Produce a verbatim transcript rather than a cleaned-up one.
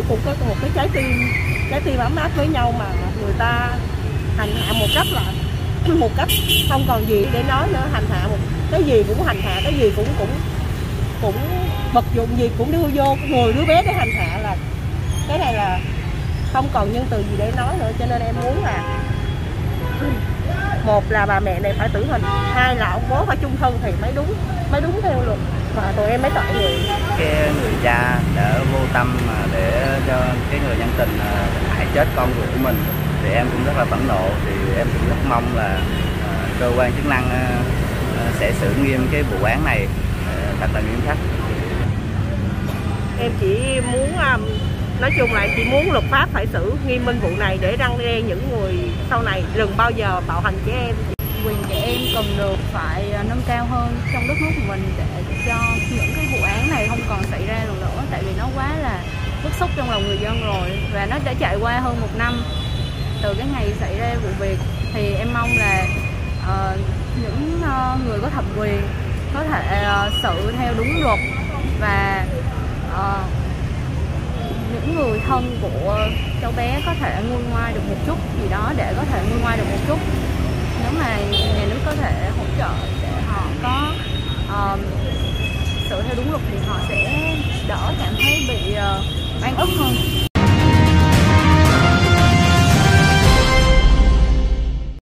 cũng có một cái trái tim trái tim ấm áp với nhau, mà người ta hành hạ một cách là một cách không còn gì để nói nữa. Hành hạ một cái gì cũng hành hạ, cái gì cũng cũng cũng vật dụng gì cũng đưa vô người đứa bé để hành hạ, là cái này là không còn nhân từ gì để nói nữa. Cho nên em muốn là một là bà mẹ này phải tử hình, hai là ông bố phải chung thân thì mới đúng mới đúng theo luật, mà tụi em mới tội nghiệp. Cái người cha đã vô tâm mà để cho cái người nhân tình hại chết con ruột của mình thì em cũng rất là phẫn nộ. Thì em cũng rất mong là uh, cơ quan chức năng uh, sẽ xử nghiêm cái vụ án này uh, thật là nghiêm khắc. Em chỉ muốn um, nói chung là chỉ muốn luật pháp phải xử nghiêm minh vụ này để răn đe những người sau này đừng bao giờ bạo hành trẻ em. Quyền trẻ em cần được phải nâng cao hơn trong đất nước của mình để cho những cái vụ án này không còn xảy ra lần nữa, tại vì nó quá là bức xúc trong lòng người dân rồi, và nó đã trải qua hơn một năm từ cái ngày xảy ra vụ việc. Thì em mong là uh, những uh, người có thẩm quyền có thể uh, xử theo đúng luật, và uh, những người thân của cháu bé có thể nguôi ngoai được một chút gì đó, để có thể nguôi ngoai được một chút. Nếu mà nhà nước có thể hỗ trợ để họ có uh, xử theo đúng luật thì họ sẽ đỡ cảm thấy bị uh, oan ức hơn.